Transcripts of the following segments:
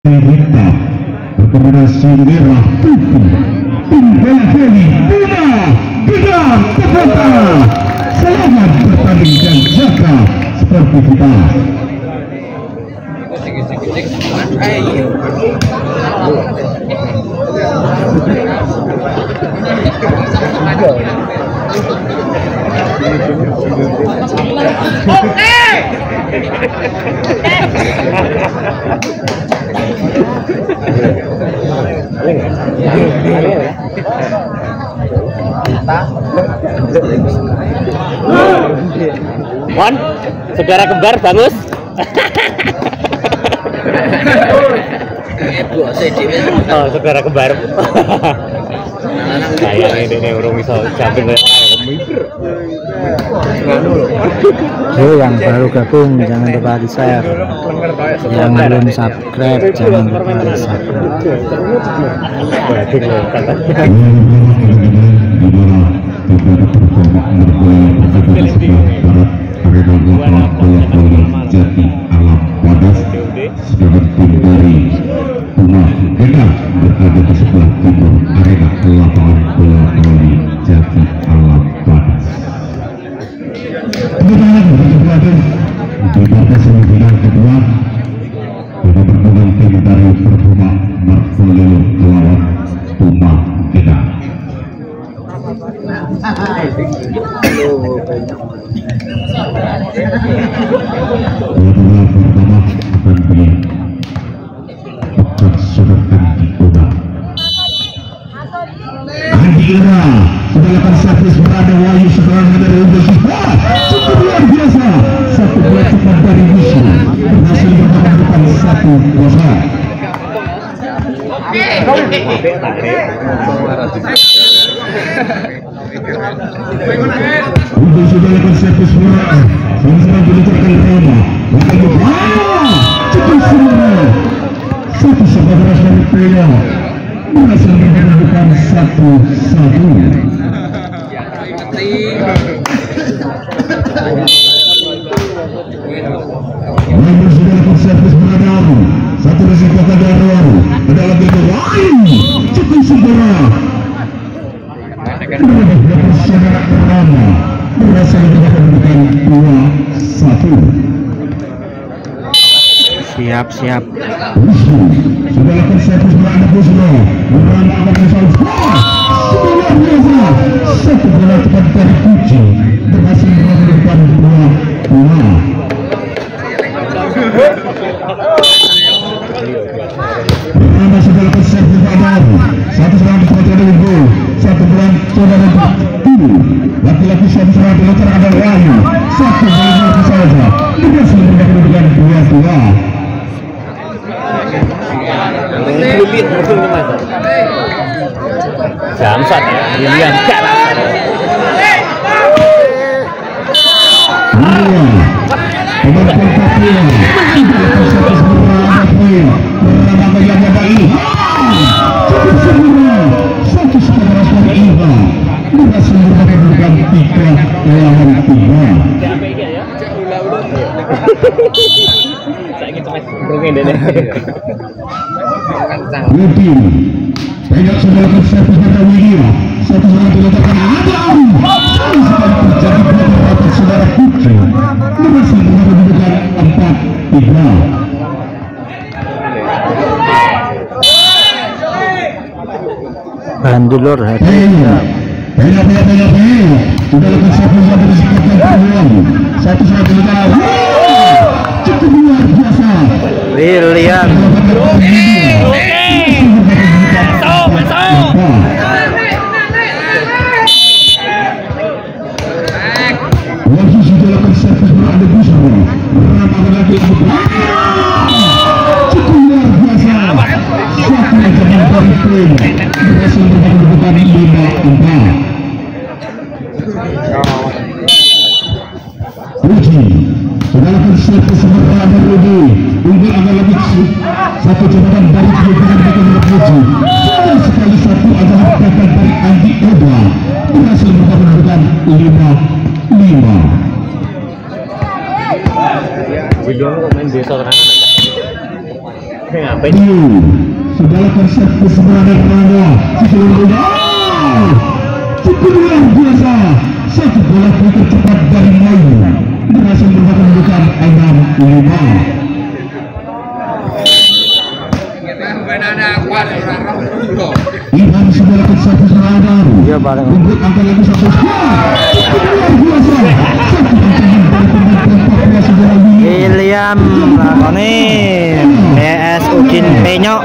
Rita rekomendasi merah putih tim bola voli Bina Kepota. Selamat bertanding dan jaga sportivitas. Wan, saudara kembar bagus. Oh, saudara kembar. Sayang ini orang bisa jumping kayak Yo, yang baru gabung jangan lupa di share, yang belum subscribe jangan lupa di subscribe. Jati Alam Wadas, sedangkan tim dari Rumah Gena berada di sebelah timur arena lapangan bola voli Jati Alam Wadas. Di partai semifinal kedua pada pertemuan tim dari Perhuma Marfolio melawan Rumah Gena. Bola pertama akan dipegang sudah Andi Oda. Andi Oda sudah lakukan servis berada Wahyu sekarang dari Indonesia. Cukup luar biasa. Satu bola cepat dari Musu berhasil mempertahankan 1-0. Untuk sudah lakukan servis bola, sama-sama diletakkan Roma. Cukup semua. Satu sahabat beras dari Pena berhasil mempertahankan 1-1. Namun sudah lakukan servis bola baru. Satu risiko pada baru adalah Bego lain. Cukup segera. Saudara Rama berhasil mempertahankan 2-1. Siap. Busro sudah lakukan servis berada Busro Rama akan misal luar biasa. Satu bola cepat dari Kuci berhasil mempertahankan 2-2. Rama sudah lakukan servis berada satu serangan cepat dari gol. Satu bola coba dari laki-laki satu serangan dilancar ada Wahyu. Satu bola saja berhasil mempertahankan 2-2. Jamsat William kalah. Satu setengah dari Iva berhasil mempertahankan 3-3. Udin banyak sudah lakukan servis pada Widya. Satu serangan diletakkan Adam. Sekali sekali terjadi beberapa saudara Putri berhasil mempertahankan 4-3. Bandulur hati. Beda. Sudah lakukan servis pada disikapkan peluang. Satu serangan diletakkan. Cukup luar biasa. William. Wahyu sudah lakukan servis berada Busro Rama lagi cukup luar biasa. Satu lejaman dari Pena berhasil mempertahankan 5-4. Uji sudah lakukan servis berada Rudi unggul agak lebih satu jabatan dari kehidupan Uji. Sayang sekali satu adalah gagal dari Andi Oda berhasil mempertahankan 5-5. Video main desa terangan Ngapain? Sudah lakukan servis serangan Rangga. Cukup luar biasa. Satu bola putar cepat dari Melayu berhasil membuka Adam Lima. Ilham sudah lakukan servis serangan. Dia bareng. Untuk angka lagi satu. Cukup luar biasa. Satu tantangan dari pemain keempatnya saudara William lakoni PS Udin Penyok.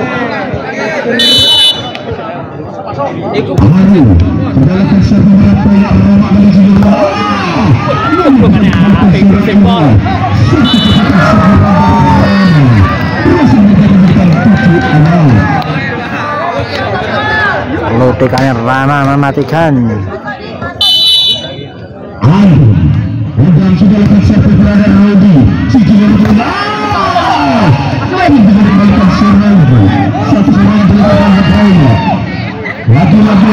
Aharu sudah lakukan servis berapa yang meromak dari saudara. Bukannya apa itu simpel. Lutikannya Rama mematikan. Dan sudah lakukan servis berada Rodi. Cikilan bola. Lagi bisa dikembalikan Sirnaldo. Satu serangan dilakukan Hadraina. Lagi-lagi.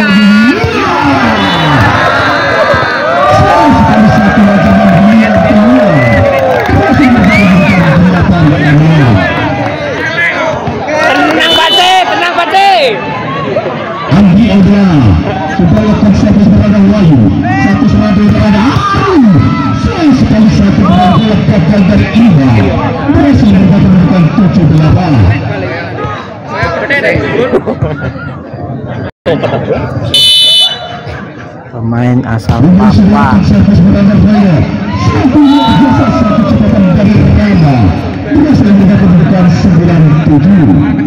Sekali satu lagi yang kedua. Masih menjadikan kelihatan ini. Tenang Pate. Andi Audra sudah lakukan servis berada Wahyu. Satu serangan berada sayang sekali satu bola gagal dari Iba. Berhasil mendapatkan 7-8. Pemain asal Sudah Papua. lakukan servis berada Raya. Satu luar biasa satu cepatan dari Rama. Berhasil mendapatkan 9-7.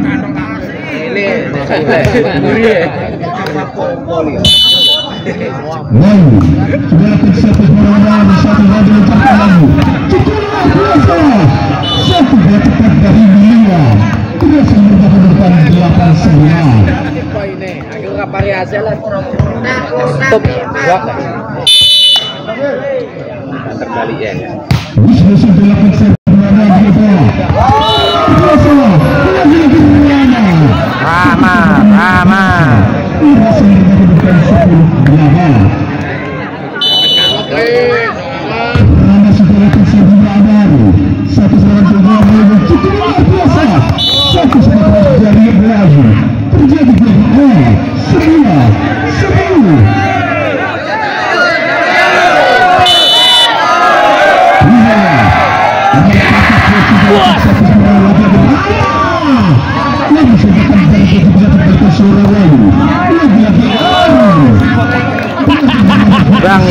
Wahyu sudah lakukan servis berada satu lagi mencapai lagi. Cukup luar biasa. Satu bola cepat dari Milia. Berhasil mendapatkan 8-9. Terbalik ya. Wisnu sudah lakukan servis berada di bola. Biasa lagi-lagi Rama. berhasil mendapatkan 10-8. Rama sudah lakukan servis berada. Satu serangan bola cukup luar biasa. Satu serangan dari Belayu. Terjadi gol. 9-10. Bang.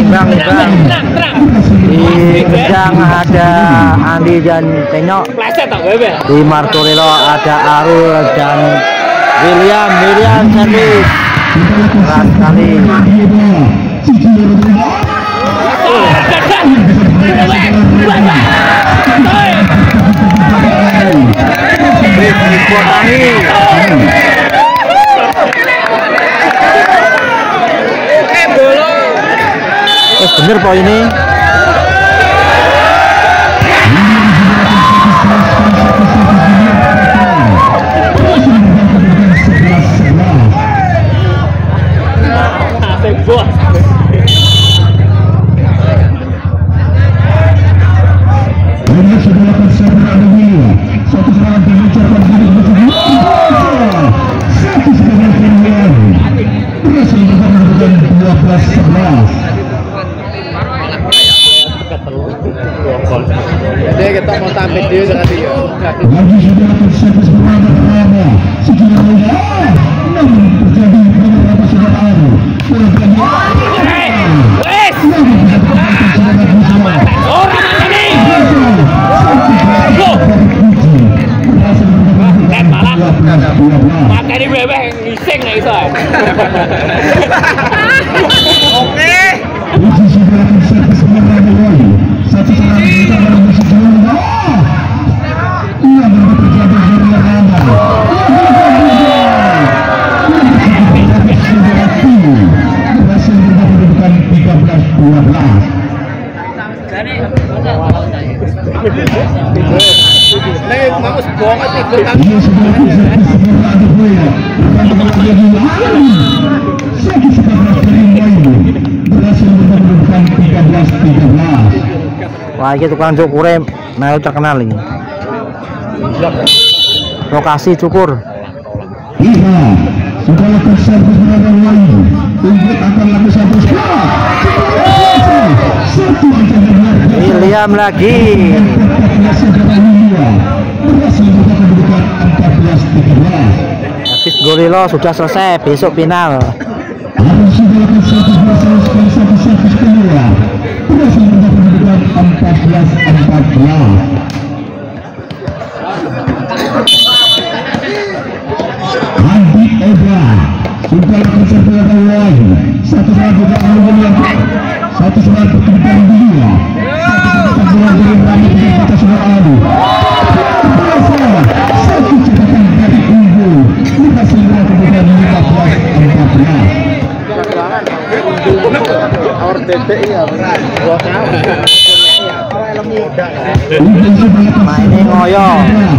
Di Gedang ada Andi dan Penyok. Pleset tak bebe. Di Martorello ada Arul dan William servis. Keras sekali. Bener poin ini. Bos. Satu serangan diluncurkan dari satu serangan keluar. Berhasil mendapatkan 12-11. Jadi kita mau tampil dia tadi ya. Lagi sudah lakukan servis berada pertama. Sekian bola. Namun terjadi beberapa serangan aru. Bola Makanya bebek ngising nih iso. Oke. Uji sudah lakukan servis berada Wahyu. Satu serangan pertama dari Sejumlah. Ia terjadi dari Rama. Berhasil mendapatkan 13-12. Ia sudah lakukan servis berada Wahyu. Satu serangan dari Wahyu. Berhasil mendapatkan 13-13. Wah, itu tukang cukur melu terkenal ini. lokasi cukur. Iya, sudah lakukan servis berada lagi. Unggul akan lakukan satu William lagi. Habis Gorilo sudah selesai, besok final. Harus sudah lakukan servis kedua. Berhasil mendapat 14-14. Andi Eda sudah lakukan servis lagi. Satu lagi satu serangan perkembangan dia. Satu serangan dari Rami kita sudah adu. Satu cepakan dari Unggul. Berhasil melakukan 15-14. Awar dedek ya. Mainnya ngoyo.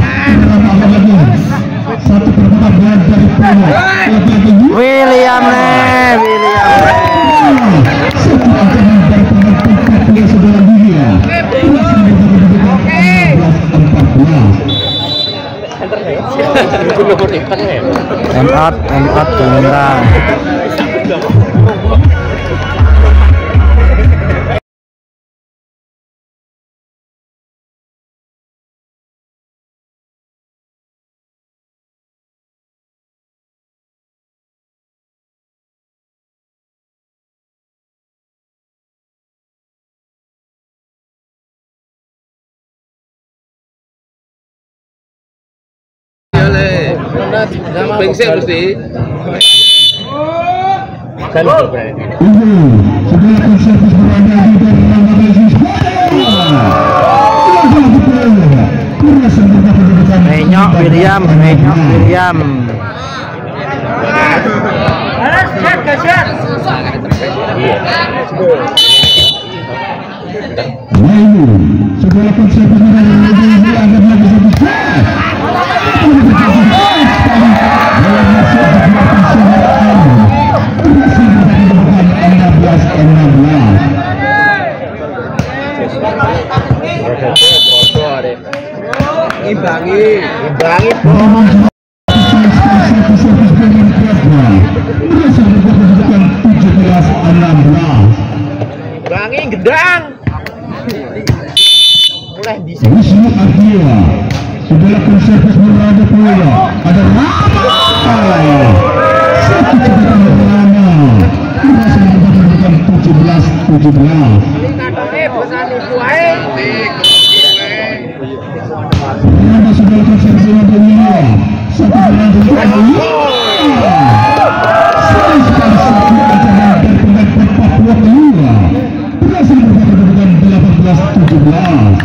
Satu pertandingan dari Polo. William nih, William. Satu ancaman dari pemain dia sebelah dunia. End out Gerindra. Bengsek mesti. Menyok William. Setelah konsep Imbangi. Bangi gedang. Mulai bisa. Wisnu Ardia sudah lakukan servis berada pula. Ada Rama. Satu cepakan Rama. Berhasil mendapatkan 17-17. Rama sudah lakukan servis berada pula. Satu berada pula. Sekali sekali satu ancaman dari pemain Papua kedua. Berhasil mendapatkan 18-17.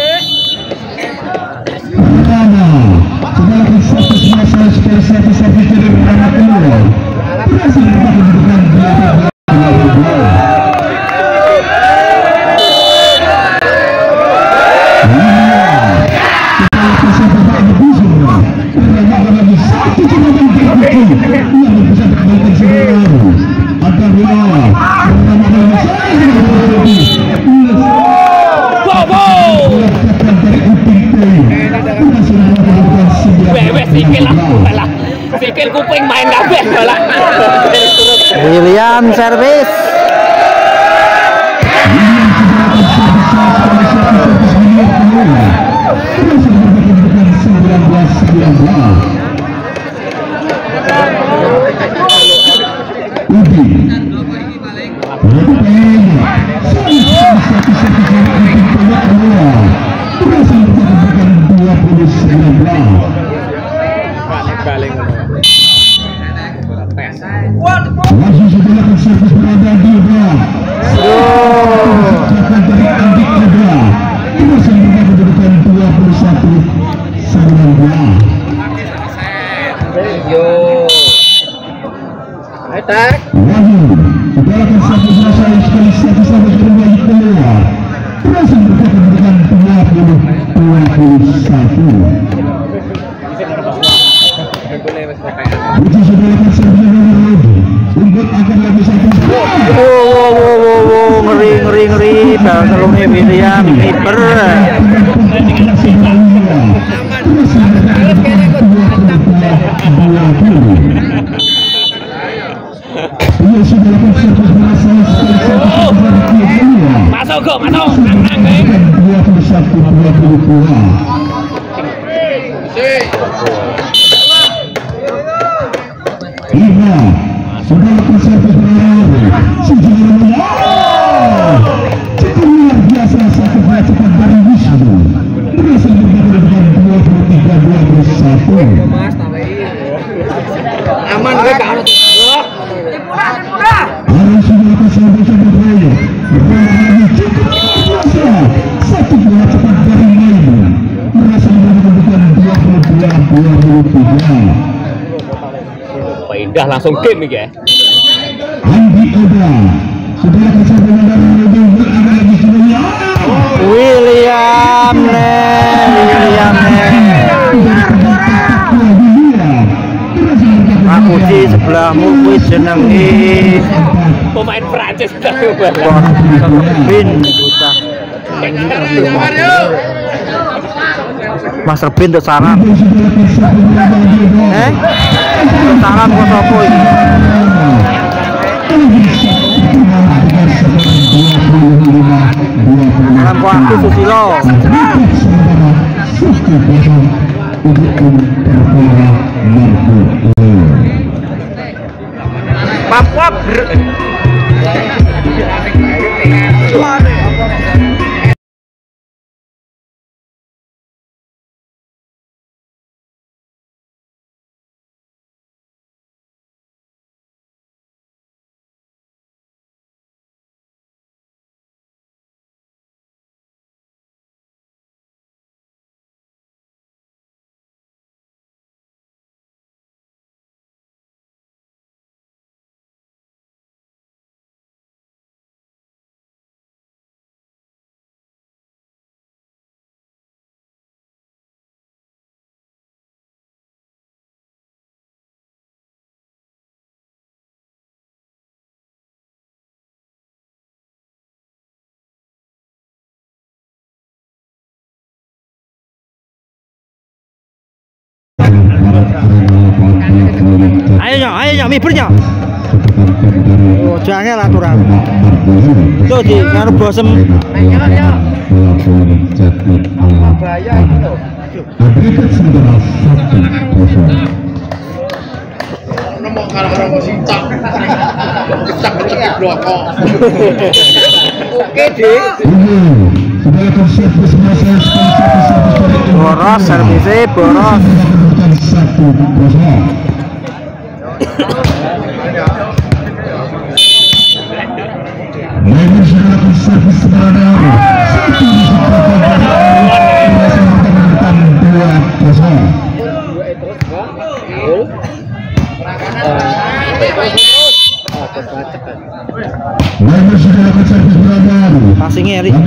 Rama sudah lakukan servis masa sekali servis dari Rama kedua. Berhasil mendapatkan 18-17. Sikil kuping main kabeh bola. William servis. Masih sudah servis berada di bawah. Dari Andi Eda masih mendapatkan 21-19. Yo. Atak. Wahyu sudah lakukan servis selesai sekali servis kembali keluar. Berhasil mendapatkan 20-21. Uji sudah lakukan servis lagi. Unggul akan lagi satu. Ngeri. ngeri bal telungnya William kiper. Masuk kok, masuk. Menang, sudah lakukan servis berakhir. Cukup luar biasa satu bola cepat dari Wisnu berhasil bergabung dengan 23-21. aman gue kalau Harus sudah lakukan servis berakhir. Bergabung cukup luar biasa satu bola cepat dari Maimun berhasil bergabung dengan 22-23. indah langsung game nih ya. Andi Oda sudah kasih benar ada lagi sebenarnya William aku di sebelahmu kuwi jenenge Pemain Prancis Bin Buta. Mas Rebin untuk salam. Untuk salam kok sopo iki? Salam kok aku Susilo. Papua. Ayo nyok, mibur nyok. Oh, jangan aturan. Tuh di karo bosem. Oke deh. Boros servisnya boros. Passingnya Eri.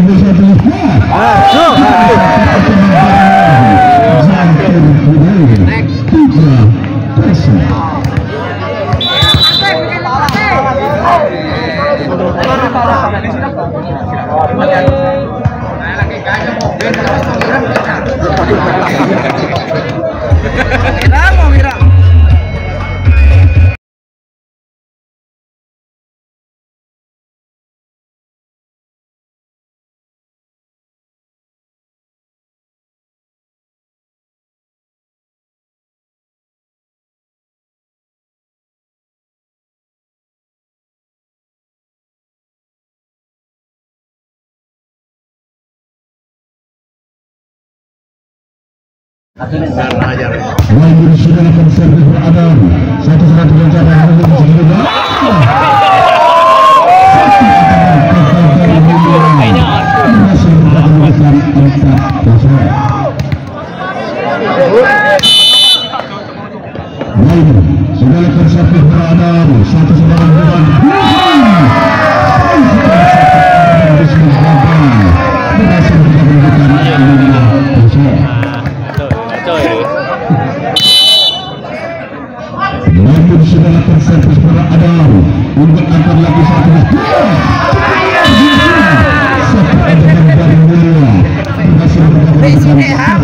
Wahyu sudah akan servis beradab. Satu serangan dengan cara harus dijaga. Wahyu sudah akan servis beradab. Satu serangan dengan Namun sudah lakukan servis beradab untuk antar lagi satu. Mulia berhasil mendapatkan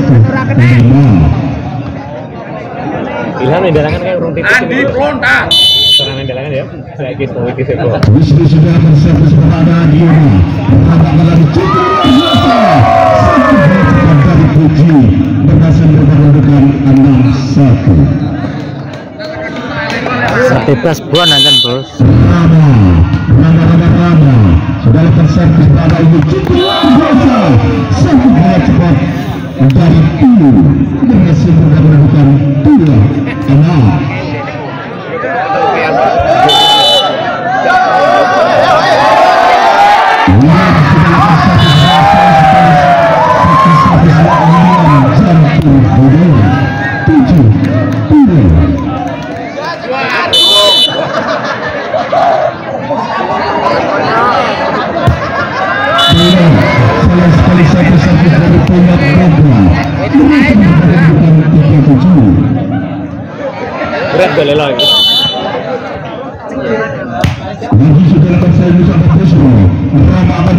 1-5. Ilham yang dalangan kayak urung titik. Andi Plonta. Serangan dalangan ya. Saya gitu mau ikut sekolah. Wisnu sudah berservis kepada Diona. Berangkat dari cukup biasa. Satu bola cepat dari Puji berhasil memperolehkan 6-1. Bebas buan akan bos. Rama sudah berservis kepada ini cukup biasa. Satu bola cepat dari Tulu berhasil memperolehkan 2-6. Berat boleh lagi. Lagi sudah akan saya bisa berpesan. Rama akan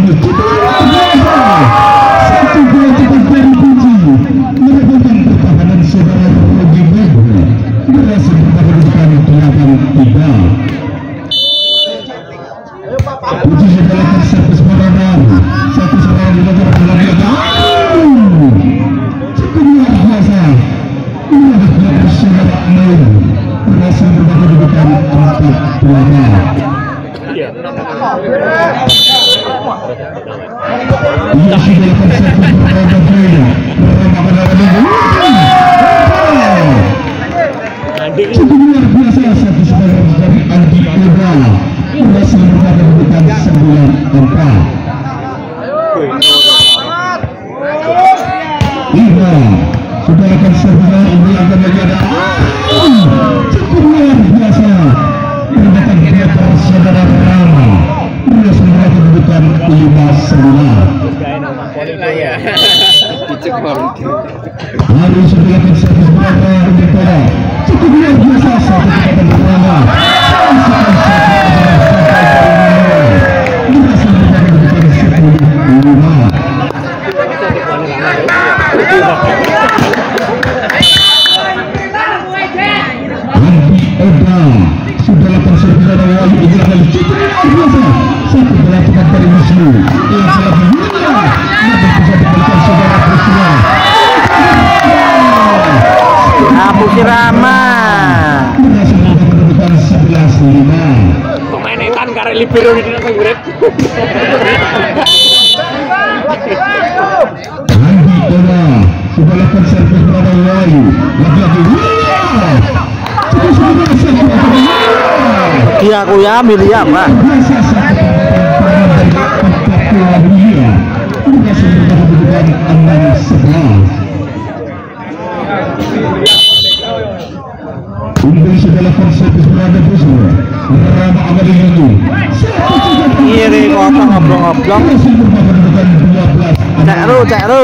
satu bola cepat dari Puji merebutkan pertahanan saudara Rogi Bego berhasil memperolehkan 8-3. Puji sudah akan servis pada baru satu serangan dilakukan dalam dia. Cukup luar biasa. Luar biasa saudara Nur berhasil memperolehkan 4-2. Iya. Ia sudah akan servis pada baru cukup luar biasa satu serangan dari Andi Oda berhasil memperolehkan 9-4. Lima sudah akan servis ini akan lagi ada cukup luar biasa mendapatkan dia saudara Rama berhasil memperolehkan 5-9. Harus sudah akan servis berapa berapa cukup luar biasa satu kepada Rama berhasil memperolehkan 10-5. Andi Oda sudah lakukan servis pada Wahyu Ijlah kali cukup luar biasa satu bola cepat dari Wisnu yang salah dunia namun bisa diberikan saudara Priscilla. Puji Rama. Berhasil memperolehkan 11-5. Pemain etan karek libero di dalam urip. Andi Oda sudah lakukan servis pada Wahyu lagi-lagi cukup sebentar satu Dia aku ya Milia Pak. biasa satu dari Papua Dunia berhasil memperolehkan 6-11. Unggul sudah lakukan servis berada Busur Rama Abadi Yangi Kiri kosong ngoblong-ngoblong. berhasil memperolehkan 12. Cek ru.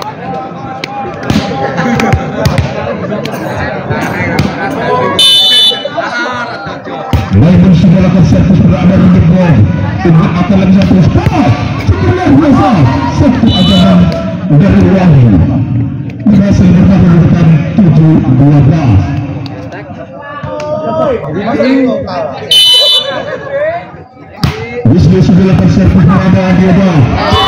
Maimun sudah lakukan servis berada di bawah untuk akan lagi satu start cukup luar biasa satu ajaran dari Wahyu berhasil memperolehkan 7-12. Wisnu sudah lakukan servis berada di bawah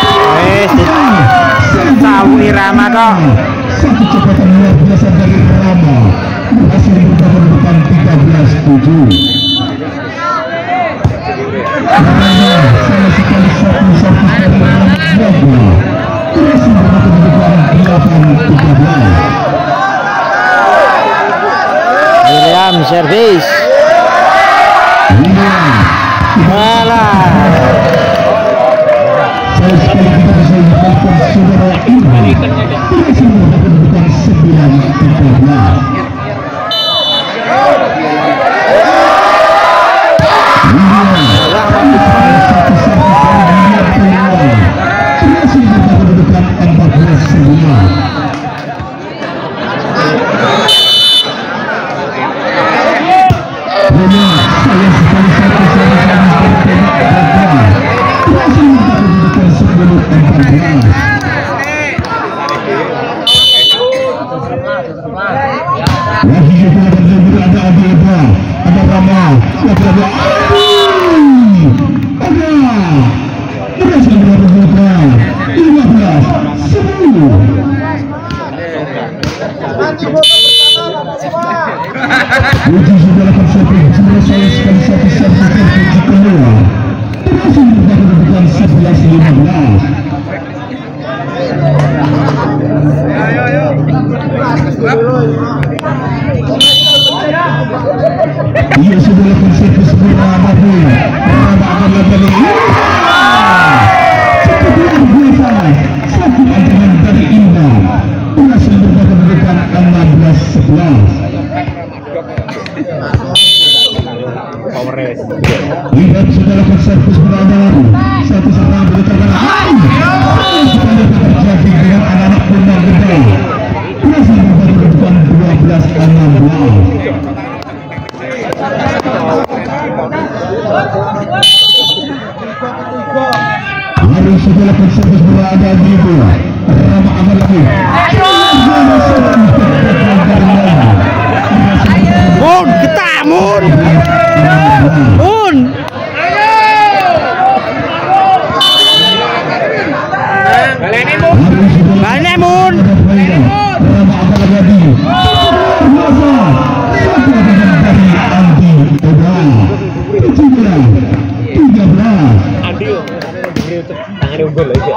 Sawi Rama kok. satu cepatan luar biasa dari Rama berhasil memperolehkan 13-7. Rama salah sekali satu servis dari Rama berhasil memperolehkan 8-13. William servis. Malah. Saya sekali kita bisa menyampaikan saudara Irfan berhasil memperolehkan 9-13. Berhasil memperolehkan 14-9. Saya sekali satu berhasil memperolehkan 10-14. berhasil merebutkan 15-10. Uji sudah lakukan servis, selesai sekali satu servis kedua. Berhasil merebutkan 11-15. Ia sudah lakukan servis berapa pun. Berapa akan lakukan ini? Cukup luar biasa. Satu ancaman dari Indah berhasil merebutkan 16-11. Lihat sudah lakukan servis berapa. Satu serang berdekatan. Sekali terjadi dengan anak-anak Purna Gede. Berhasil merebutkan 12-16. Harus setelah servis berada di bola Rama akan lagi Mun, kita Mun. Mun. Balik Mun. Rama akan lagi Andi Oda 13-13. Tangannya unggul aja.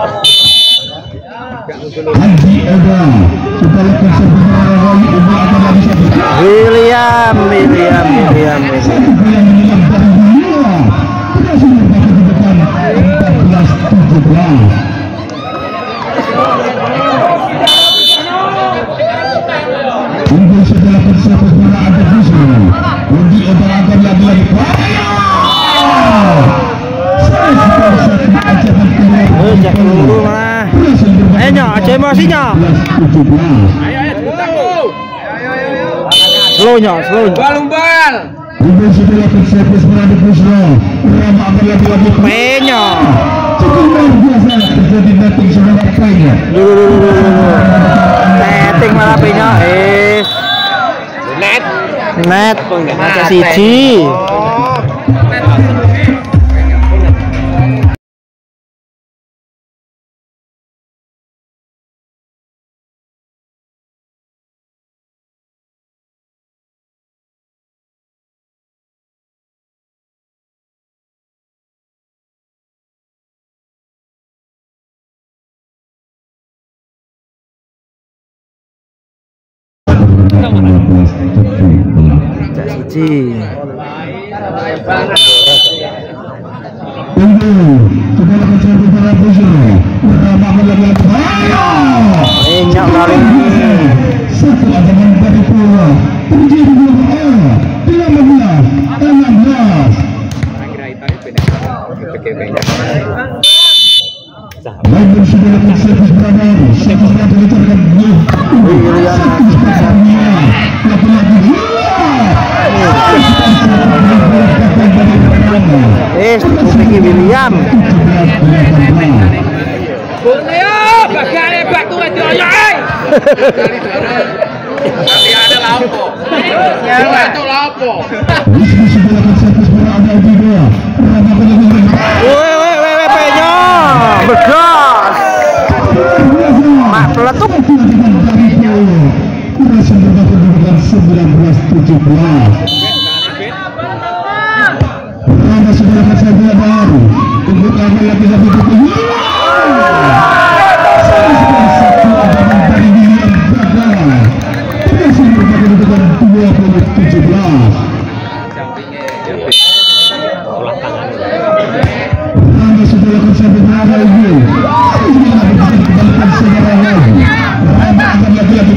Andi Oda sudah lakukan servis lagi Oda akan lagi satu. William. Satu bola menyelam dari dia berhasil merebutkan 14-17. Unggul setelah servis bola ada Busro. Andi Oda akan lagi. Jak peluru mah. Nyok, aja emosinya. Slow nyok. Bal. Unggul setelah servis bola ada Busro. Rama akan lagi. Penyo. Cukup luar biasa terjadi netting sebentar kayaknya. Netting malah penyo. Net. Mata siji. Siji. Enyak lari. Satu ancaman dari bola terjadi 15-16. Lain sudah lakukan servis berapa? Servis berapa dicarkan lagi-lagi. Kupiki William. Bagane batu aja ayo. Tapi ada lapo. Batu lapo. Weh penyo. Begas. Mak peletuk. Berhasil mendapatkan 19-17. Rama sudah dapat saja baru untuk lagi lagi-lagi satu ancaman dari William gagal. Berhasil mendapatkan 20-17. Rama sudah dapat saja baru kembalikan sejarah lagi. Rama akan lagi-lagi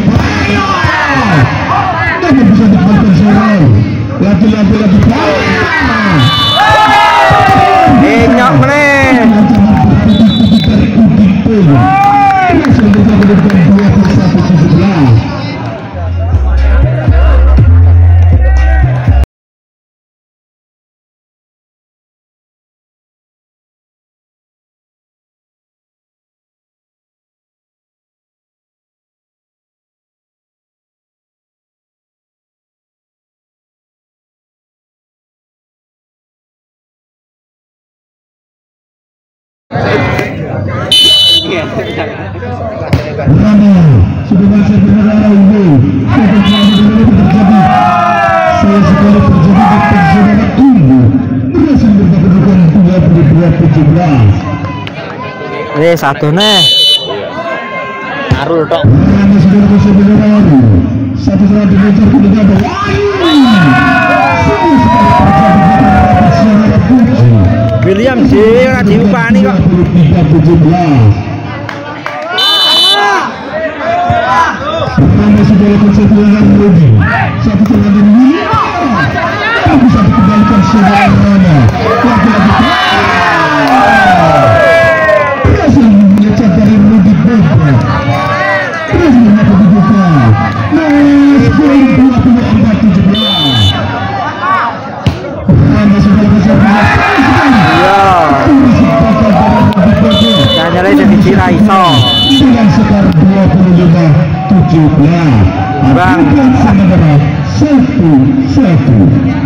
tidak bisa dikembalikan sejarah lagi-lagi Enyak meneh. Rama sudah masuk di negara ini. Terjadi. Saya sekali terjadi di saudara ini berhasil mendapatkan 22-17. Satu nih. Arul tok. Rama sudah masuk di negara ini. Satu serangan dikejar ke negara. William J ora diupani kok. 23-17. Pertama sudah lakukan satu serangan lagi. Satu serangan ini. Tak bisa dikembalikan saudara Rama. Lagi-lagi. Berhasil mengecat dari Rudi Bebra. Berhasil mendapat dibuka. Skor 24-17. Rama sudah lakukan Jangan nyalai jadi Ciraiso. dengan skor 25-17. Bang. Sementara 1-1.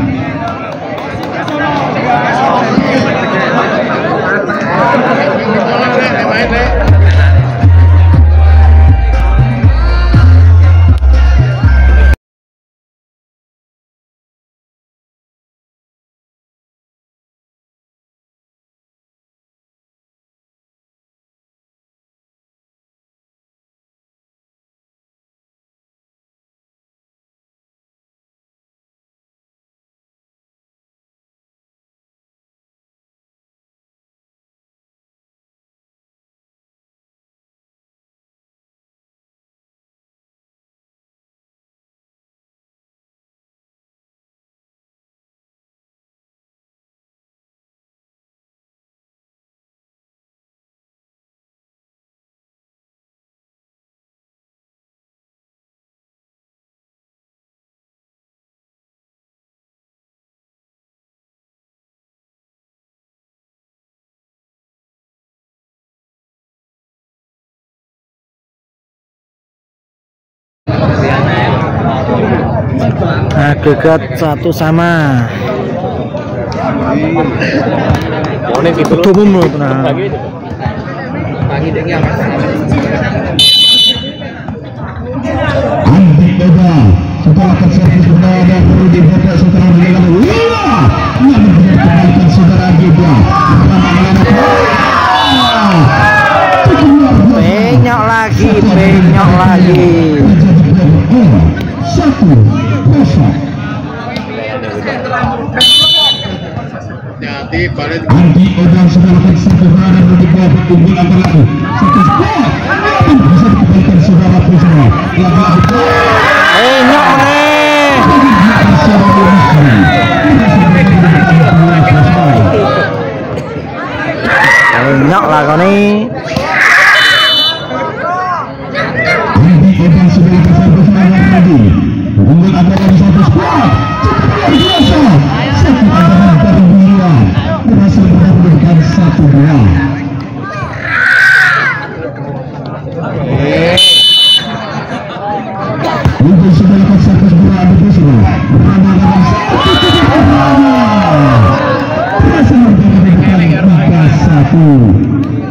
Agregat 1 sama. Ketua umum loh tenang. Andi Ega setelah terservis berada Rudi Bebra setelah melakukan namun benar kembalikan saudara Ega. Penyok lagi. 1-0. Andi Odang sudah melakukan satu berada Rudi Bebra unggul antara lalu satu skor bisa dikembalikan saudara Prisma. Penyok nih. Penyok lah kau nih. Andi Odang sudah melakukan satu serangan lagi unggul antara lalu satu skor biasa satu andalan dari William berhasil mendapatkan 1-2. Untuk sudah lakukan servis bola Andi Prisma berada dalam berhasil mendapatkan 3-1.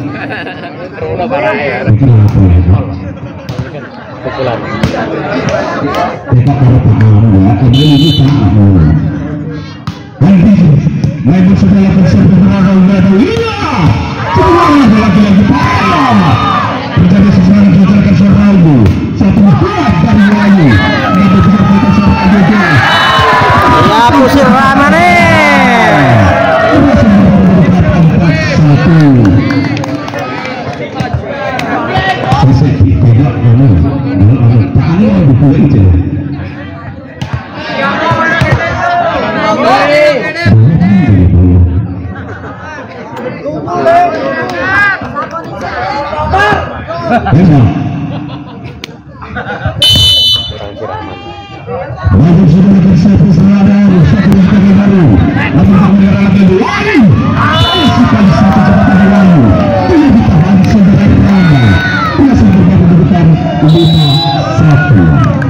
Pukulan. Kita para pengaruh ya, ini tahu. Andi, Maibun sudah lakukan servis bola iya. Semua lagi-lagi payah. Terjadi sesuatu yang dilakukan Soraugo. Satu kuat dari Wahyu. Maibun bisa melakukan Soraugo. Ya pusir Rama nih. Maju sudah berservis radar satu yang baru. Namun kamera lagi lari. Sekali satu jabatan lalu. Tidak ditahan saudara Rama. Berhasil berbukan 5-1.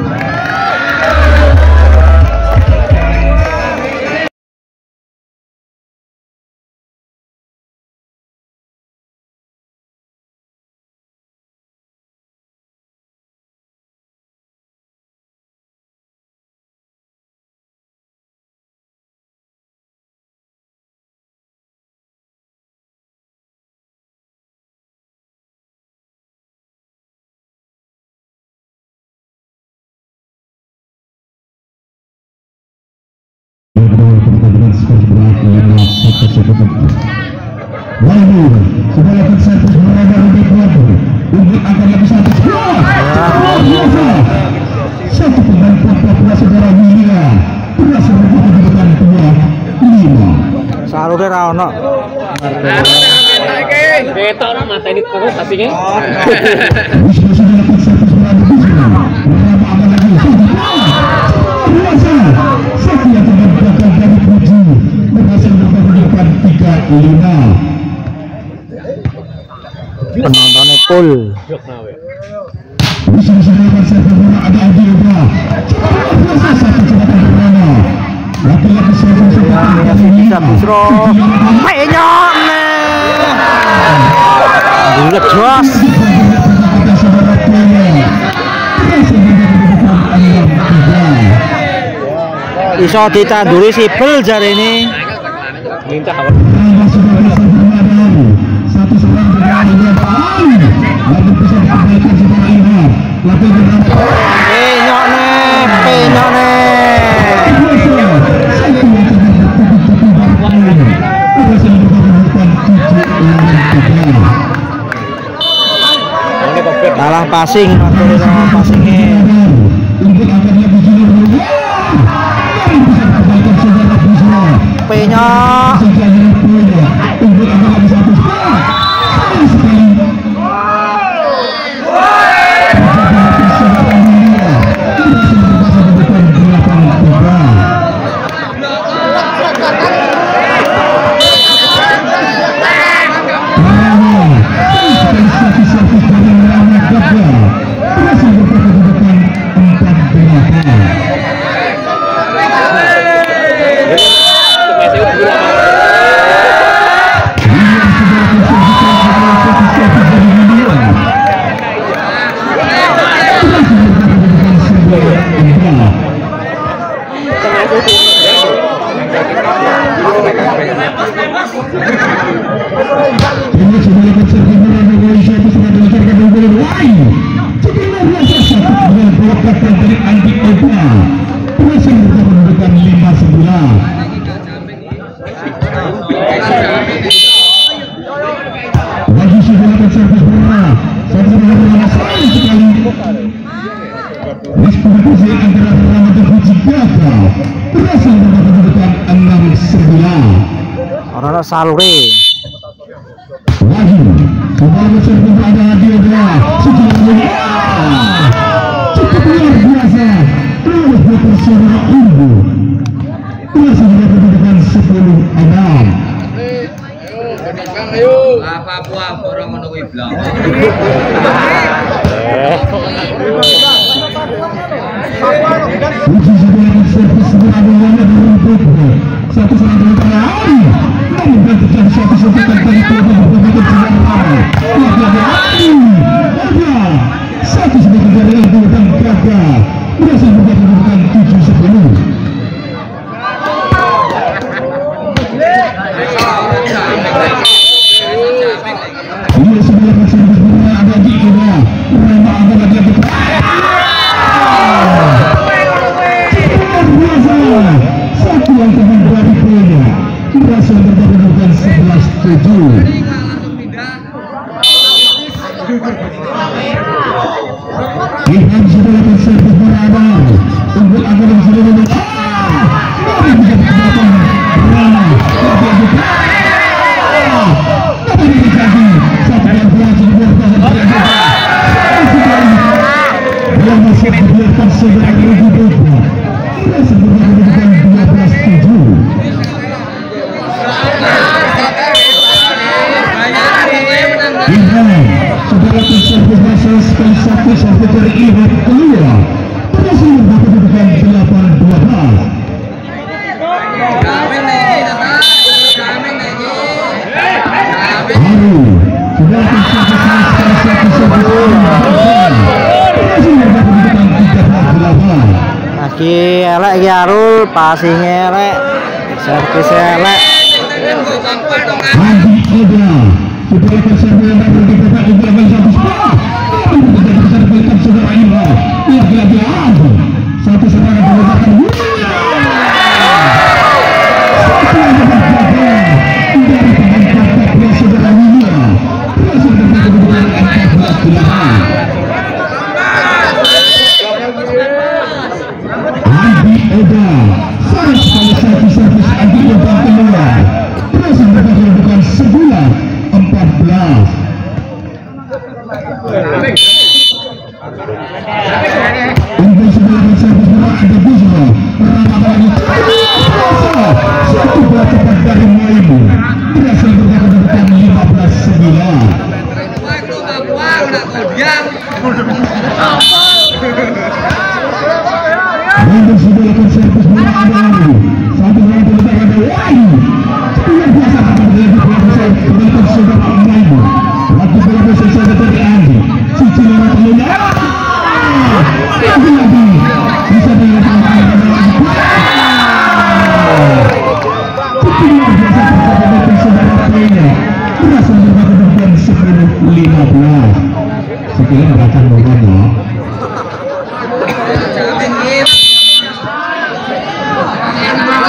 tersebut. Lalu sudah dapat servis berada di pelaku untuk akan lebih satu. Satu pemain Papua saudara Willia berhasil menjadikan 2-5. Sarure ra ono. Ketok nang mata ini terus tapi kan. Sudah dapat servis berada di sini. Berapa akan lagi? Satu yang terbelakang dari Puji berhasil menjadikan 3-5. Penontonnya full. Di sini dapat servis ada Adilda. Satu jembatan pertama. Laki-laki servis Bisa Busro. Penyok nih. Bulat jos. Iso ditanduri sipel jari ini. Minta satu seorang lalu bisa diabaikan saudara Ilham. Penyok nih, penyok kalah passing, waktu sama passingnya. Penyok. Orang salure. Lagi, kembali servis ada Adilda. Cukup luar biasa. Terus bersama Ibu. Berhasil mendapatkan 10 Adam. Ayo, Papua orang menunggu iblang. Uji sudah servis berada di satu serangan hari. Namun gantikan satu serangan dari Papua berbeda dengan hari. Satu serangan dari Ibu dan Kakak berhasil mendapatkan 7-10. Ini sebuah servis bola ada di Ida. Nama ada lagi yang satu yang teman dari poinnya berhasil mendapatkan 11-7. Ilham sudah dapat servis berada unggul agar yang sudah dapat dari tiga belakang berana tapi dikasih satu yang berhasil bertahan yang masih dibiarkan sebagai rugi berhasil mendapatkan 12-7. Ilham sudah dapat servis masuk sekali satu servis dari Ilham keluar berhasil mendapatkan 8-12. Sudah dapat servis sekali satu berhasil mendapatkan 13-8. Lagi elek ya Arul, passingnya elek, servisnya elek. Adi Oda sudah dapat servis yang dapat dikatakan juga akan satu sekolah menjadi serviskan saudara Ilham lagi-lagi Adi satu serangan menggunakan satu yang dapat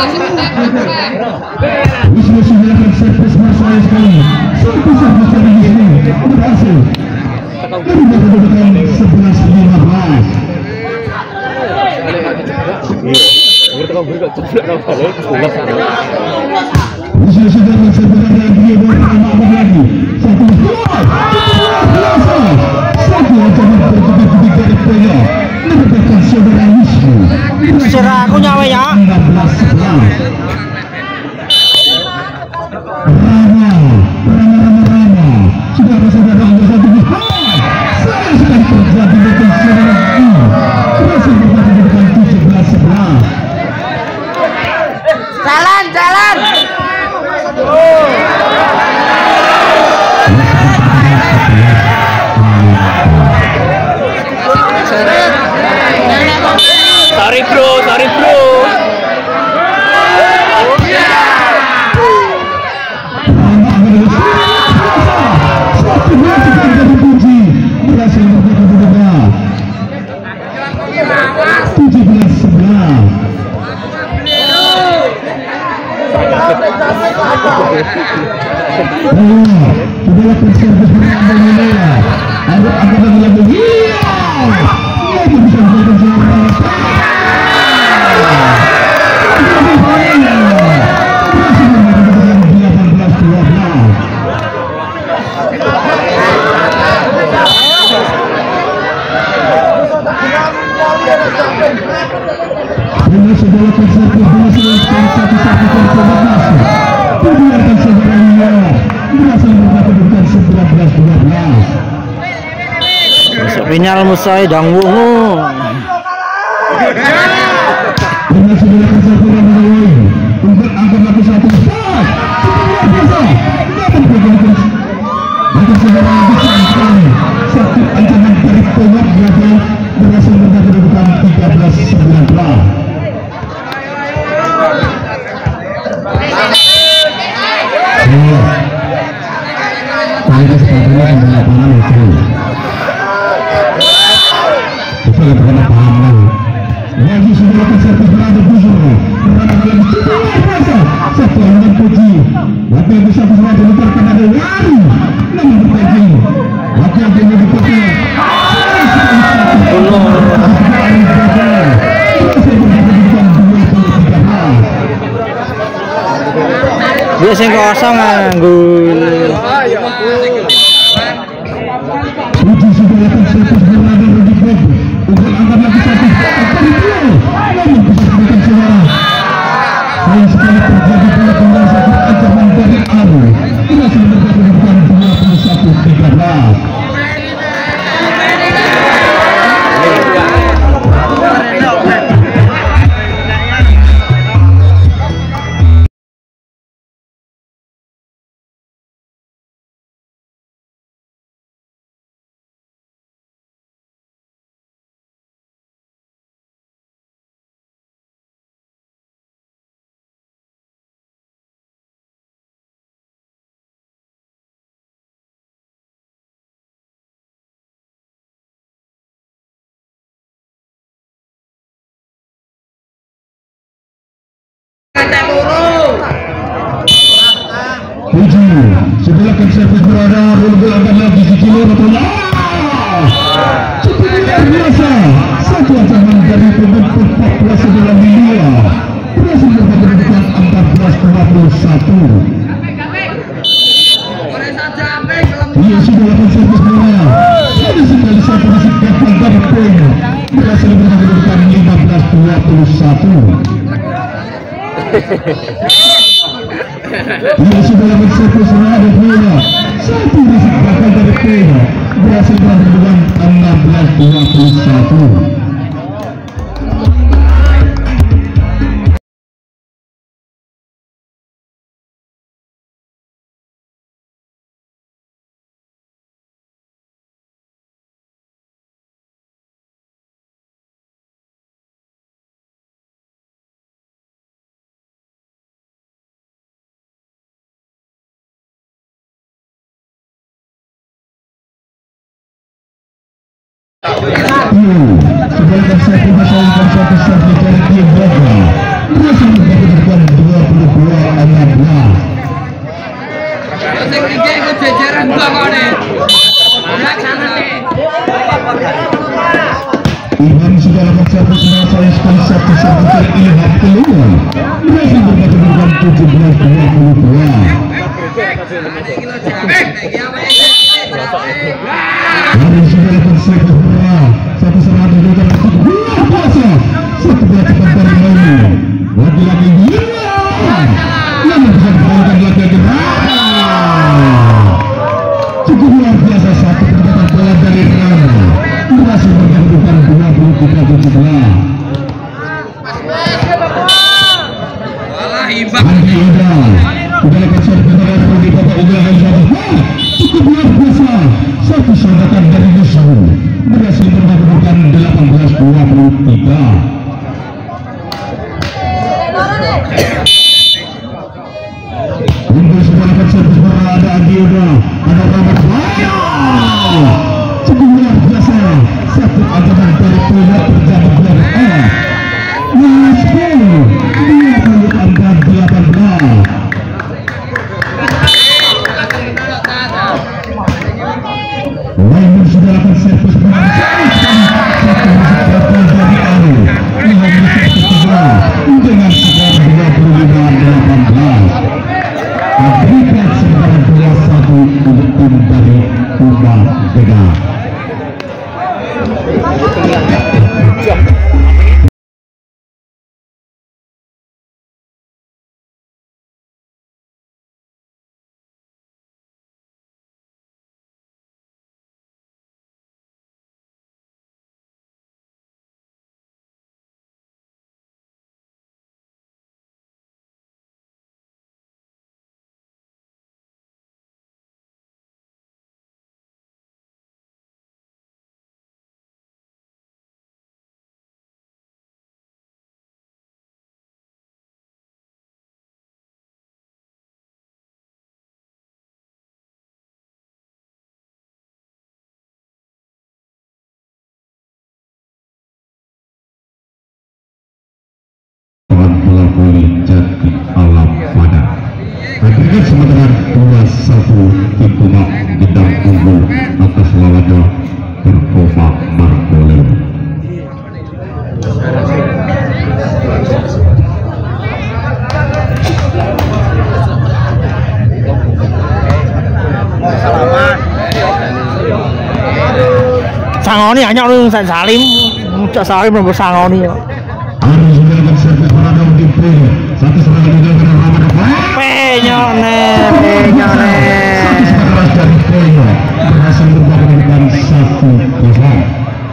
Wisnu sudah melakukan servis masalah sekali. Servis dari Wisnu berhasil. Merubah kedudukan 11-15. Wisnu sudah mencetak lagi beberapa lagi. Satu gol. Biasa. Satu ancaman bertubi-tubi dari poinnya. Merupakan saudara Wisnu. Serah aku nyawa ya. 16-11. Rama sudah bersama dengan satu gol. Saya sekali terjadi betul saudara ini. Berhasil bertahan dengan 17-11. Jalan. Sorry bro. Berhasil bertahan 17-11. Sudah servis mengambil Minera. Ada lagi. Lagi bisa melakukan serangan. Masih mendapatkan 18-12. Ini segala konservatif selesai satu-satu konservatif. Dibiarkan saudaranya berhasil mendapatkan 19-12. Masuk final musai dangwungu. Dengan segala konservatif menawai untuk angka 1 start. Biasa dapat bergabung. Untuk saudara besar sekali. Satu ancaman dari poin berapa berhasil mendapatkan 13-19. Saya sepatutnya yang lapangan itu. Kita lihat pada paham lagi. Lagi sudah servis berada di sini. Berada dalam luar biasa. Satu dengan puji. Wakil yang bisa berada dilutarkan ada lari. Namun berkaki. Wakil yang dilutarkan. Dia sing kosong anggul. Puji sudah lakukan servis berada di bawah. Untuk angkat lagi satu. Namun bisa memberikan suara. Sayang sekali terjadi pada tinggal satu ancaman dari Aru. Berhasil mendapatkan 21-13. Puji sebelah servis berada Rulgul akan lagi di kilo rupanya. Cukup luar biasa. Satu ancaman dari pemain 14 sebelah India berhasil mendapatkan 14-21. Ia sudah lakukan servis berada. Sudah sekali satu masih dapat dapat poin. Berhasil mendapatkan 15-21. Ia sudah dapat servis berada bola. Satu masih dapat dari poin. Berhasil mendapatkan 16-21. Sebaliknya saya punya satu servis dari tim Boga berhasil mendapatkan 17-22. Lalu sudah akan servis bola. Satu serangan juga luar biasa. Satu bola cepat dari Maini. Lagi-lagi yang bisa diperlukan lagi-lagi. Cukup luar biasa, satu pergerakan bola dari Rama berhasil menggabungkan 23-17. Andi Uda sudah lepas servis dari Bapak Uda cukup luar biasa, satu serangan dari musuh berhasil menggabungkan 18-23. Untuk sebuah lepas servis bola ada Andi Uda, ada Rahmat. Cukup luar biasa, satu ancaman dari pihak terjadi dari A. Masuk 20-18. Wayman sudah akan servis bola dari Aru dengan skor 25-18. Berikan sementara 2-1 untuk tim dari Puma Vega. Jati alam padat. Agregat sementara 2-1 tim Puma Bintang unggul atas lawannya Performa Margoleo. Sangoni hanya lu Salim, Cak Salim nomor Sangoni. Ari sudah akan servis bola di P. Satu serangan juga kena Rahmat. Penyone. Satu serangan dari Penyo berhasil membangunkan 1-0.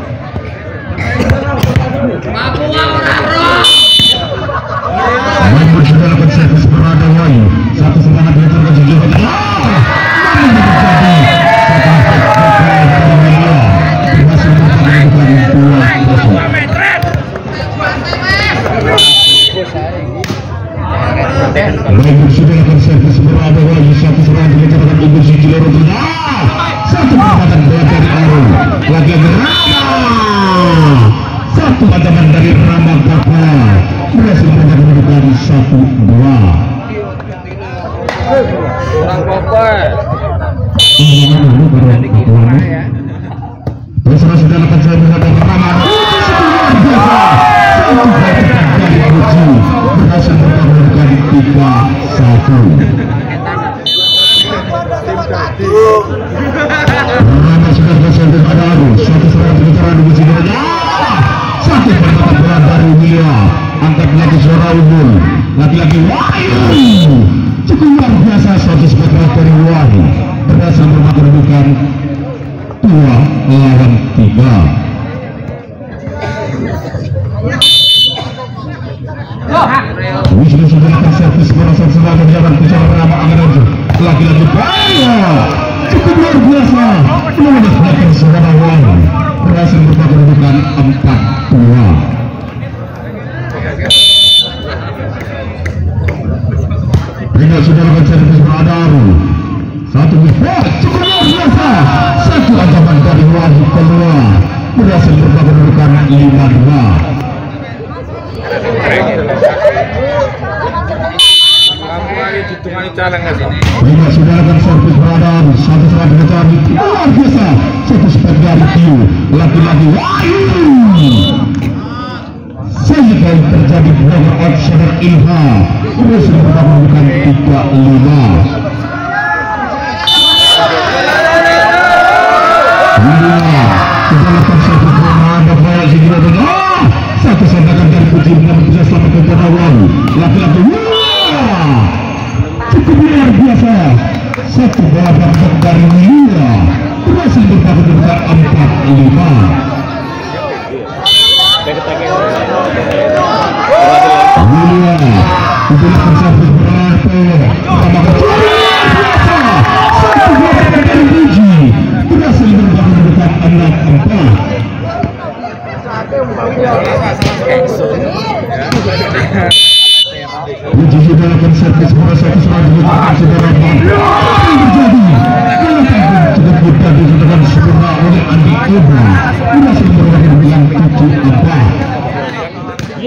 Wayman sudah akan servis bola Wahyu. Satu serangan dilakukan sejauh ini. Namun terjadi satu berhasil membangunkan 2-0. Wayman sudah akan servis berada lagi satu serangan dilakukan Ibu Sikiloro. Satu perempatan bola dari Aru. Lagi-lagi Rama. Satu ancaman dari Rama Bapa berhasil menjadikan 1-2. Kurang koper. Terus sudah akan servis dari Rama. Berhasil membangunkan 3-1. Rama sudah berhasil ada Aru. Satu serangan dilakukan Ibu Sikiloro. Satu perempatan bola dari Willia. Angkat lagi suara unggul. Lagi-lagi Wahyu. Cukup luar biasa satu sepak dari Wahyu. Berhasil membangunkan 2-3. Wisnu sudah akan servis bola serangan jalan bicara Rama Angarajo. Lagi-lagi bahaya. Cukup luar biasa. Menyebabkan saudara Wahyu berhasil membangunkan 4-2. Dengan sudah akan servis bola Aru. Satu cukup luar biasa. Satu ancaman dari Wahyu keluar berhasil membangunkan 5-2. Dengan sudah akan servis berada satu serangan dilakukan luar biasa. Satu sepak dari Tiu. Lagi-lagi Wahyu. Sehingga terjadi blowout Syarif Ilham berhasil membangunkan 3-5. Kebalapan satu perumahan bahaya segera dengan satu sendakan dari Puji namun bisa selamatkan Padawan. Laki-laki cukup luar biasa. Satu bola dapat dari Mulia berhasil berbangun dengan 4-5. Mulia diberikan satu berapa pertama kali satu bola dari Puji berhasil berbangun dengan 6-4. Puji sudah lakukan servis bola satu serangan saudara Bang. Terjadi sudah kita disediakan sempurna oleh Andi Eba berhasil berbangun dengan 7-4.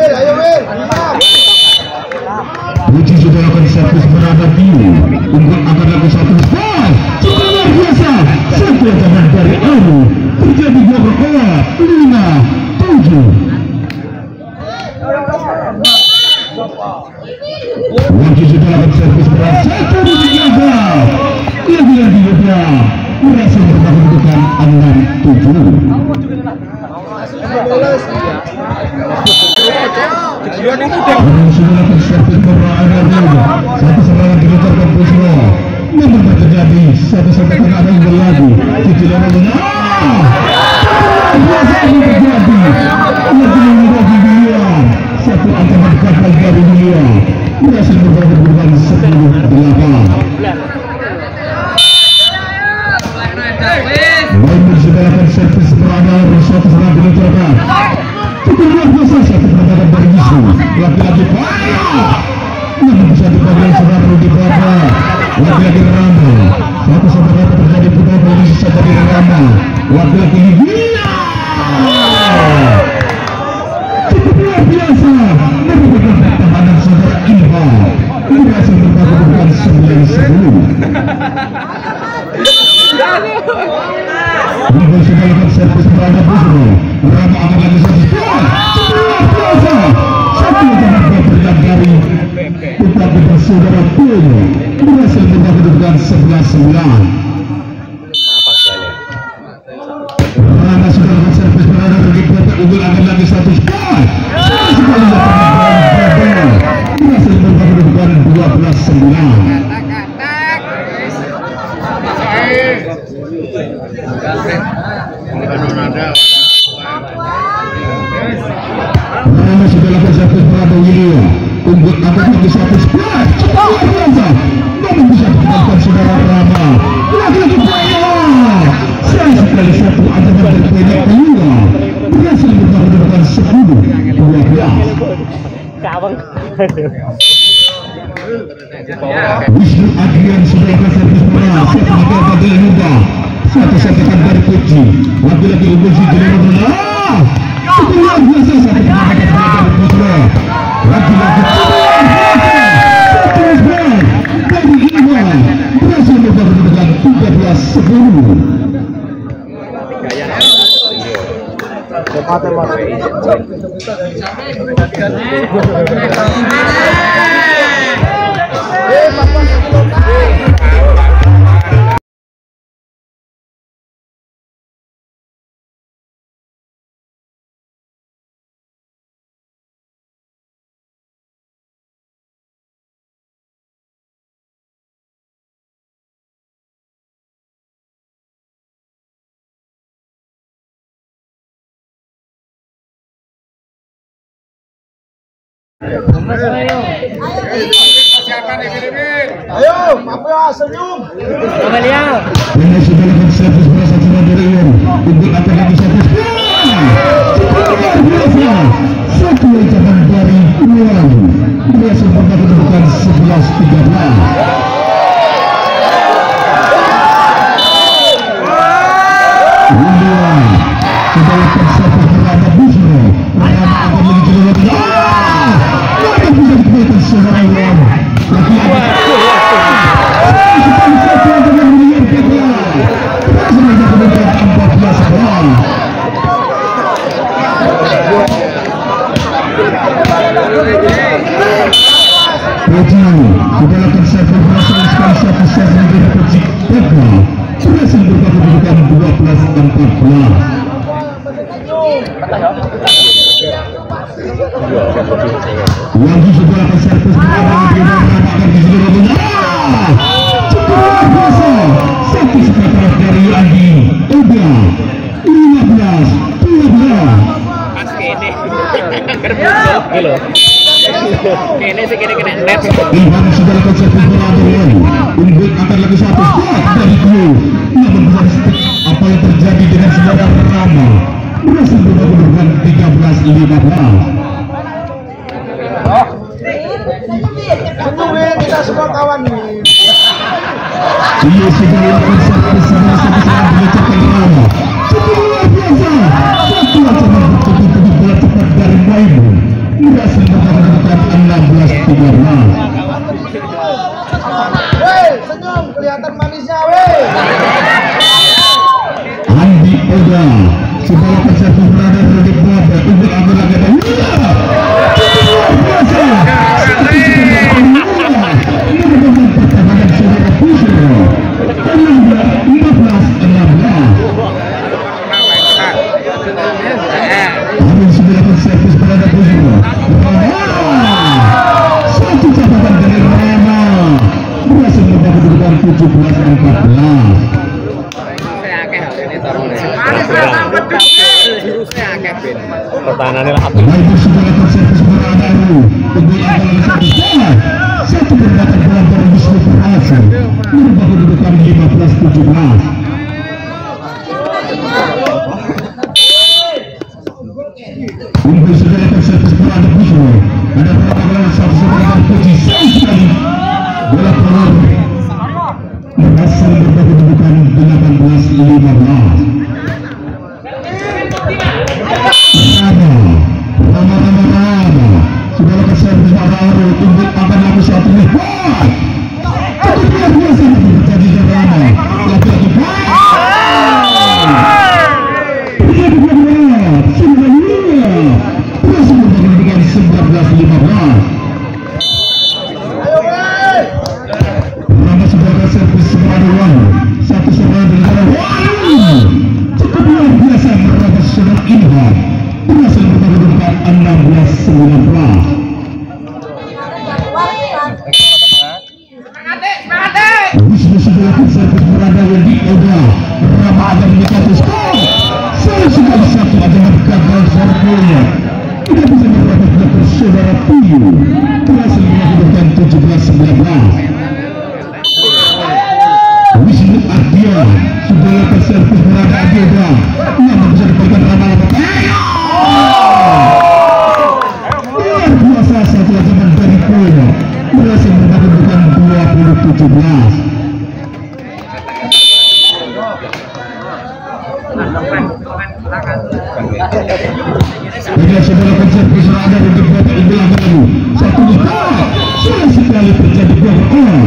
Puji sudah lakukan servis berada di unggul akan lagi satu gol luar biasa. Satu zaman dari Aru terjadi gol berkolah 5-7. Puji sudah lakukan servis berada satu dijaga lagi juga berhasil berbangun dengan 6-7. Sudah terservis berada satu serangan diletakkan Busro namun terjadi satu sendakan ada yang lagi cicilan biasa ini terjadi lagi lagi dia satu angka kapal dari dia berhasil berbangun dengan 10-8. Maimur sudah lakukan servis berada satu serangan diletakkan cukup luar biasa satu pertandingan dari Yusuf laki-laki banyak namun bisa dipanggil saudara Rudi Baba laki-laki Rama satu serangan terjadi putar polisi saja di Rama laki-laki Livia cukup luar biasa merupakan pertahanan saudara Ilha berhasil berbangun dengan 9-10. Maimur sudah lakukan servis berada Busro Rama akan lagi satu luar biasa satu jangan berperiak dari tetapi bersaudara Puyo berhasil membangun dengan 11-9. Rama sudah lakukan servis berada bagi Bapak unggul akan lagi satu sekali sekali berhasil membangun dengan 12-9. Rama sudah lakukan servis berada William unggul akan lagi satu sekali luar biasa namun bisa dikembangkan saudara Rama lagi-lagi banyak saya sekali satu aja berpendek keluar berhasil berbangun dengan 10-12. Wisnu Adrian sudah lakukan servis bola satu bagian muda satu sendakan dari Puji lagi-lagi unggul si Jelena bola cukup luar biasa satu sendakan dari Putra lagi-lagi satu gol dari Iwan berhasil membangun dengan 13-10. Ayo, apa senyum? Ini sudah lakukan servis berasal dari Iwan unggul akan lagi servis luar biasa satu ucapan dari Iwan berhasil membangun dengan 11-13. Sudah lakukan servis berada Busro Rama akan lagi bisa dikembalikan saudara Iwan laki-laki Puji sudah lakukan servis berhasil sekali satu servis dari Puji Teka berhasil berubah kedudukan 12-14. Lagi sudah lakukan servis berhasil di bawah di sini cukup luar biasa. Satu sepakat dari Andi Uda 15-12. Ini sih kena net. Ilham sudah lakukan servis berhasil unggul angkat lagi satu dari dua. Namun apa yang terjadi dengan saudara Rama berhasil berubah kedudukan 13-15. Tungguin kita semua kawan nih. Ia sudah lakukan servis sangat melecehkan Rama. Cukup luar biasa. Satu ancaman betul-betul bola cepat dari Maimun berhasil berubah kedudukan 16-13. Weh, senyum kelihatan manisnya weh. Andi Oda sudah lakukan servis berada di bawah untuk ambil lagi dan luar biasa. Pertahanan saudara Busro 15-16. Harus sudah lakukan servis berada Busro. Satu catatan dari Rama berhasil membawa kedudukan 17-14. Pertahanannya lah. Baik sudah lakukan servis berada untuk angka satu bola. Satu perbuatan bola dari Wisnu berhasil merubah kedudukan 15-17. Unggul sudah lakukan servis berada Wisnu. Ada beberapa bola satu serangan Puji sayang sekali. Bola keluar berhasil merubah kedudukan 18-15. Rama sudah lakukan servis baru untuk angkat lagi satu nih. Cukup luar biasa terjadi di Rama. Lagi-lagi berhasil dengan 19-15. Rama sudah lakukan servis baru satu serangan dari Rama. Cukup luar biasa merubah saudara Ilham berhasil berkedudukan 16-19. Wisnu sudah lakukan servis berada di Oda. Rama akan menyebabkan skor. Sayang sekali satu aja gagal servisnya. Tidak bisa mendapatkan saudara Piyu berhasil mengakibatkan 17-19. Wisnu Ardian sudah lakukan servis berada di Oda. Namun bisa diberikan Rama luar biasa satu ancaman dari Piyu berhasil mengakibatkan 20-17. Bila saudara servis ada untuk bapak ibu lagi satu dekat sayang sekali terjadi gol.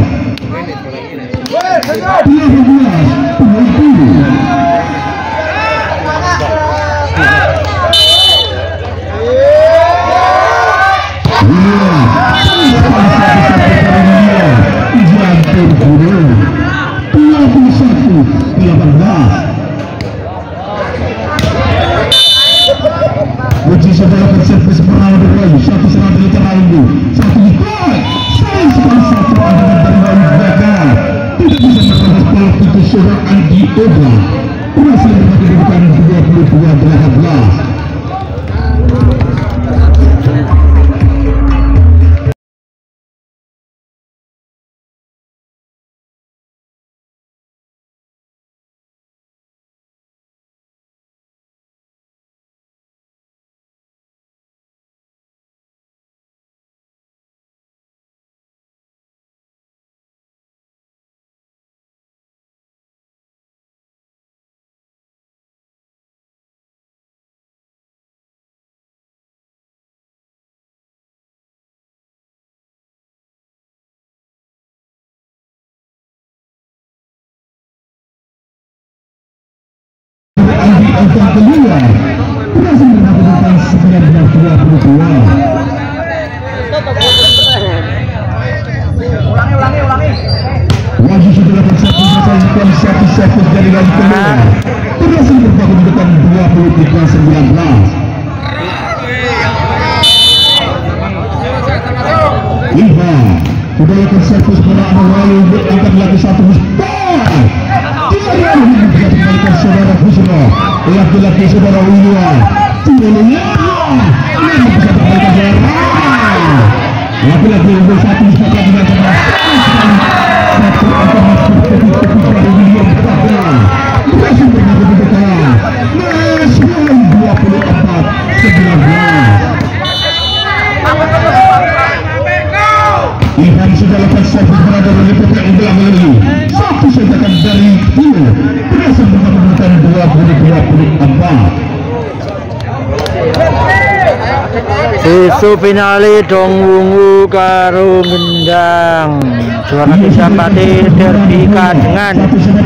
18. Puji saudara servis berawal dari satu serangan dari Terayu, satu gol. Sayang sekali satu andalan dari Wayu gagal. Tidak bisa melakukan bola itu saudara Andi Oda berhasil mengakibatkan 22-18. Angka kedua berhasil mendapatkan 19-22. servis dari garis keluar berhasil bergabung dengan 23-19. Ilha sudah lakukan servis pada awal angkat lagi satu besar. Tidak bisa dikembalikan saudara Husno, laki-laki saudara William. Tidak bisa dikembalikan saudara. Laki-laki nomor satu bisa dengan satu otomatis ketika dari William Fadlan berhasil bergabung dengan nasional 24-19. Ilham sudah lakukan servis berada dari PP Unggul lagi. Satu sentakan dari Hino berhasil mengamankan 20-24. Isu finale dong wungu karo gendang. Juara bisa pati derby kadengan.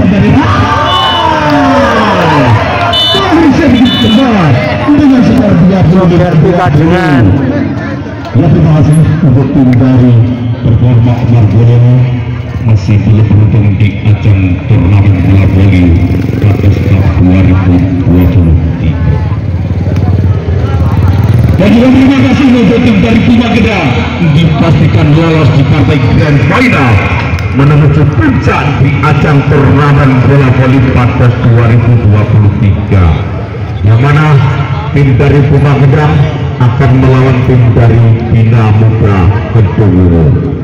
Derby kadengan. Terima kasih untuk tim dari performa Margono masih belum beruntung di ajang turnamen bola voli Batas Cup 2023. Dan juga terima kasih untuk tim dari Bima Geda dipastikan lolos di partai Grand Final menuju puncak di ajang turnamen bola voli Batas 2023, yang mana tim dari Bima Geda akan melawan tim dari Bina Muka Kedua.